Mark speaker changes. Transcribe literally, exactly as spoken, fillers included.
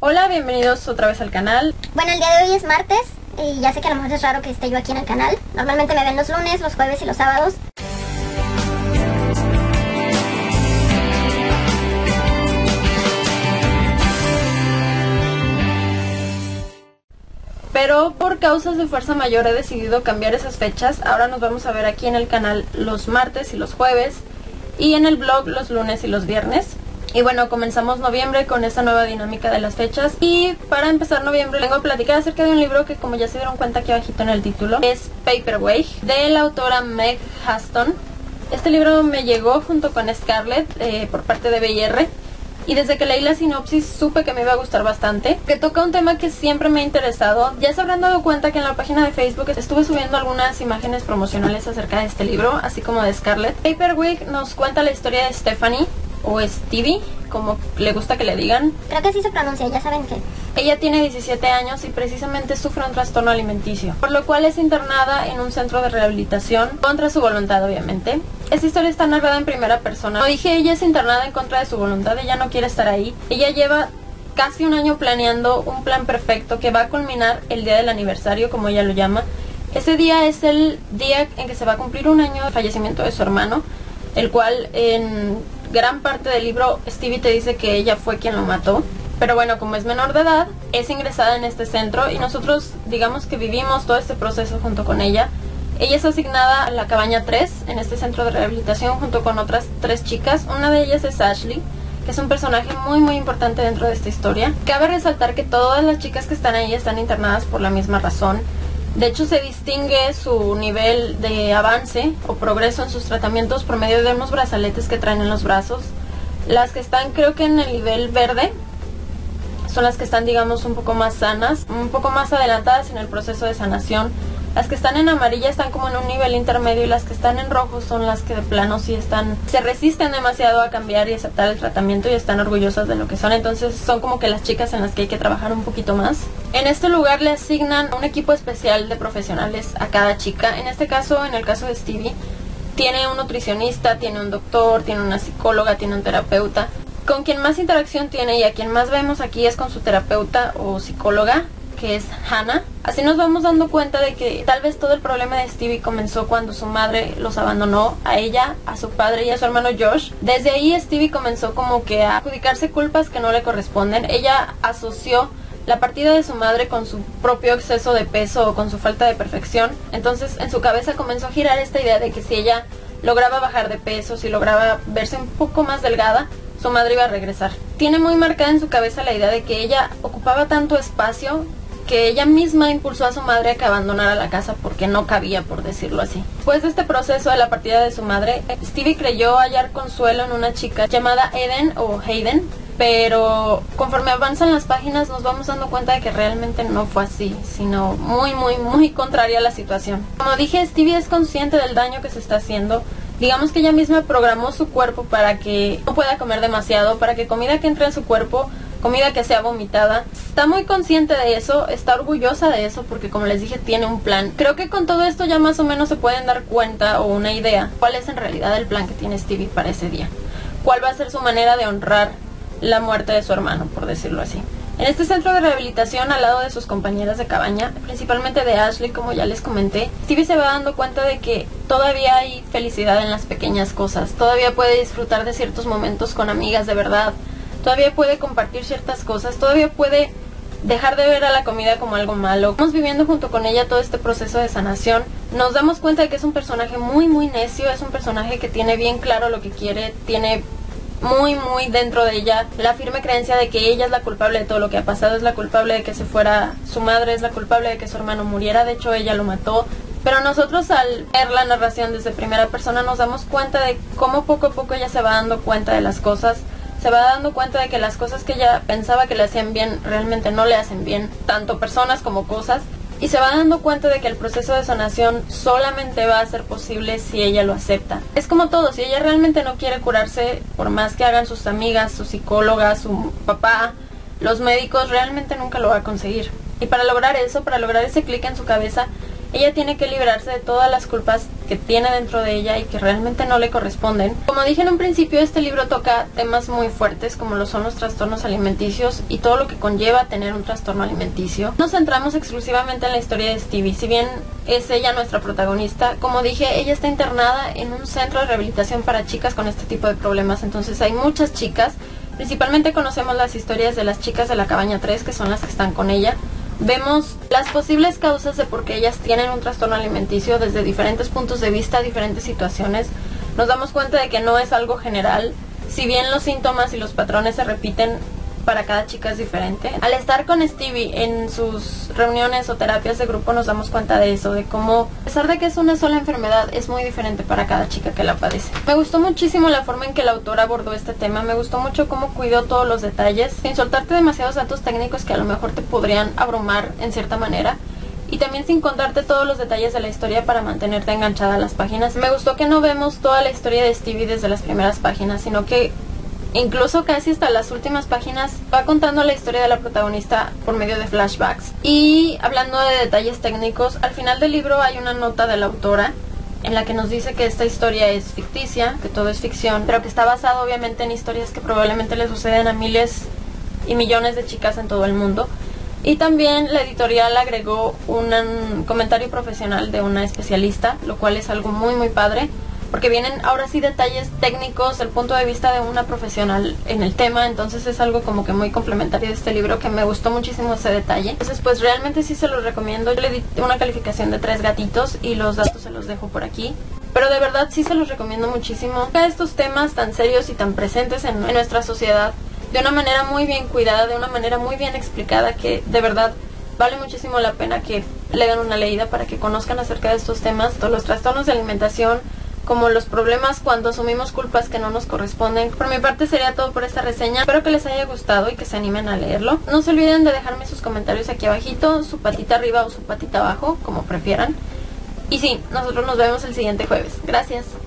Speaker 1: Hola, bienvenidos otra vez al canal.
Speaker 2: Bueno, el día de hoy es martes y ya sé que a lo mejor es raro que esté yo aquí en el canal. Normalmente me ven los lunes, los jueves y los sábados.
Speaker 1: Pero por causas de fuerza mayor he decidido cambiar esas fechas. Ahora nos vamos a ver aquí en el canal los martes y los jueves, y en el blog los lunes y los viernes. Y bueno, comenzamos noviembre con esta nueva dinámica de las fechas. Y para empezar noviembre vengo a platicar acerca de un libro que, como ya se dieron cuenta aquí abajito en el título, es Paperweight, de la autora Meg Huston. Este libro me llegó junto con Scarlett eh, por parte de B y R. Y desde que leí la sinopsis supe que me iba a gustar bastante, que toca un tema que siempre me ha interesado. Ya se habrán dado cuenta que en la página de Facebook estuve subiendo algunas imágenes promocionales acerca de este libro, así como de Scarlett. Paperweight nos cuenta la historia de Stephanie, o Stevie, como le gusta que le digan.
Speaker 2: Creo que así se pronuncia, ya saben que
Speaker 1: ella tiene diecisiete años y precisamente sufre un trastorno alimenticio, por lo cual es internada en un centro de rehabilitación contra su voluntad, obviamente. Esta historia está narrada en primera persona. Como dije, ella es internada en contra de su voluntad, ella no quiere estar ahí. Ella lleva casi un año planeando un plan perfecto que va a culminar el día del aniversario, como ella lo llama. Ese día es el día en que se va a cumplir un año de fallecimiento de su hermano, el cual en gran parte del libro Stevie te dice que ella fue quien lo mató. Pero bueno, como es menor de edad, es ingresada en este centro y nosotros digamos que vivimos todo este proceso junto con ella. Ella es asignada a la cabaña tres en este centro de rehabilitación junto con otras tres chicas. Una de ellas es Ashley, que es un personaje muy muy importante dentro de esta historia. Cabe resaltar que todas las chicas que están ahí están internadas por la misma razón. De hecho, se distingue su nivel de avance o progreso en sus tratamientos por medio de unos brazaletes que traen en los brazos. Las que están, creo que en el nivel verde, son las que están, digamos, un poco más sanas, un poco más adelantadas en el proceso de sanación. Las que están en amarilla están como en un nivel intermedio, y las que están en rojo son las que de plano sí están, se resisten demasiado a cambiar y aceptar el tratamiento y están orgullosas de lo que son. Entonces son como que las chicas en las que hay que trabajar un poquito más. En este lugar le asignan un equipo especial de profesionales a cada chica. En este caso, en el caso de Stevie, tiene un nutricionista, tiene un doctor, tiene una psicóloga, tiene un terapeuta. Con quien más interacción tiene y a quien más vemos aquí es con su terapeuta o psicóloga, que es Hannah. Así nos vamos dando cuenta de que tal vez todo el problema de Stevie comenzó cuando su madre los abandonó, a ella, a su padre y a su hermano Josh. Desde ahí Stevie comenzó como que a adjudicarse culpas que no le corresponden. Ella asoció la partida de su madre con su propio exceso de peso o con su falta de perfección. Entonces en su cabeza comenzó a girar esta idea de que si ella lograba bajar de peso, si lograba verse un poco más delgada, su madre iba a regresar. Tiene muy marcada en su cabeza la idea de que ella ocupaba tanto espacio que ella misma impulsó a su madre a que abandonara la casa porque no cabía, por decirlo así. Después de este proceso de la partida de su madre, Stevie creyó hallar consuelo en una chica llamada Eden o Hayden, pero conforme avanzan las páginas nos vamos dando cuenta de que realmente no fue así, sino muy muy muy contraria a la situación. Como dije, Stevie es consciente del daño que se está haciendo. Digamos que ella misma programó su cuerpo para que no pueda comer demasiado, para que comida que entre en su cuerpo, comida que sea vomitada. Está muy consciente de eso, está orgullosa de eso porque, como les dije, tiene un plan. Creo que con todo esto ya más o menos se pueden dar cuenta o una idea cuál es en realidad el plan que tiene Stevie para ese día. Cuál va a ser su manera de honrar la muerte de su hermano, por decirlo así. En este centro de rehabilitación, al lado de sus compañeras de cabaña, principalmente de Ashley, como ya les comenté, Stevie se va dando cuenta de que todavía hay felicidad en las pequeñas cosas. Todavía puede disfrutar de ciertos momentos con amigas de verdad. Todavía puede compartir ciertas cosas. Todavía puede dejar de ver a la comida como algo malo. Estamos viviendo junto con ella todo este proceso de sanación. Nos damos cuenta de que es un personaje muy muy necio. Es un personaje que tiene bien claro lo que quiere. Tiene muy muy dentro de ella la firme creencia de que ella es la culpable de todo lo que ha pasado, es la culpable de que se fuera su madre, es la culpable de que su hermano muriera. De hecho, ella lo mató. Pero nosotros, al ver la narración desde primera persona, nos damos cuenta de cómo poco a poco ella se va dando cuenta de las cosas, se va dando cuenta de que las cosas que ella pensaba que le hacían bien realmente no le hacen bien, tanto personas como cosas. Y se va dando cuenta de que el proceso de sanación solamente va a ser posible si ella lo acepta. Es como todo, si ella realmente no quiere curarse, por más que hagan sus amigas, su psicóloga, su papá, los médicos, realmente nunca lo va a conseguir. Y para lograr eso, para lograr ese clic en su cabeza, ella tiene que librarse de todas las culpas que tiene dentro de ella y que realmente no le corresponden. Como dije en un principio, este libro toca temas muy fuertes como lo son los trastornos alimenticios y todo lo que conlleva tener un trastorno alimenticio. Nos centramos exclusivamente en la historia de Stevie. Si bien es ella nuestra protagonista, como dije, ella está internada en un centro de rehabilitación para chicas con este tipo de problemas. Entonces hay muchas chicas, principalmente conocemos las historias de las chicas de la cabaña tres, que son las que están con ella. Vemos las posibles causas de por qué ellas tienen un trastorno alimenticio desde diferentes puntos de vista, diferentes situaciones. Nos damos cuenta de que no es algo general, si bien los síntomas y los patrones se repiten, para cada chica es diferente. Al estar con Stevie en sus reuniones o terapias de grupo nos damos cuenta de eso, de cómo, a pesar de que es una sola enfermedad, es muy diferente para cada chica que la padece. Me gustó muchísimo la forma en que la autora abordó este tema, me gustó mucho cómo cuidó todos los detalles, sin soltarte demasiados datos técnicos que a lo mejor te podrían abrumar en cierta manera, y también sin contarte todos los detalles de la historia para mantenerte enganchada a las páginas. Me gustó que no vemos toda la historia de Stevie desde las primeras páginas, sino que incluso casi hasta las últimas páginas va contando la historia de la protagonista por medio de flashbacks. Y hablando de detalles técnicos, al final del libro hay una nota de la autora en la que nos dice que esta historia es ficticia, que todo es ficción, pero que está basado obviamente en historias que probablemente le suceden a miles y millones de chicas en todo el mundo. Y también la editorial agregó un comentario profesional de una especialista, lo cual es algo muy muy padre, porque vienen ahora sí detalles técnicos del punto de vista de una profesional en el tema. Entonces es algo como que muy complementario de este libro, que me gustó muchísimo ese detalle. Entonces pues realmente sí se los recomiendo. Yo le di una calificación de tres gatitos y los datos se los dejo por aquí, pero de verdad sí se los recomiendo muchísimo. Estos temas tan serios y tan presentes en, en nuestra sociedad, de una manera muy bien cuidada, de una manera muy bien explicada, que de verdad vale muchísimo la pena que le den una leída para que conozcan acerca de estos temas, todos los trastornos de alimentación, como los problemas cuando asumimos culpas que no nos corresponden. Por mi parte sería todo por esta reseña. Espero que les haya gustado y que se animen a leerlo. No se olviden de dejarme sus comentarios aquí abajito, su patita arriba o su patita abajo, como prefieran. Y sí, nosotros nos vemos el siguiente jueves. Gracias.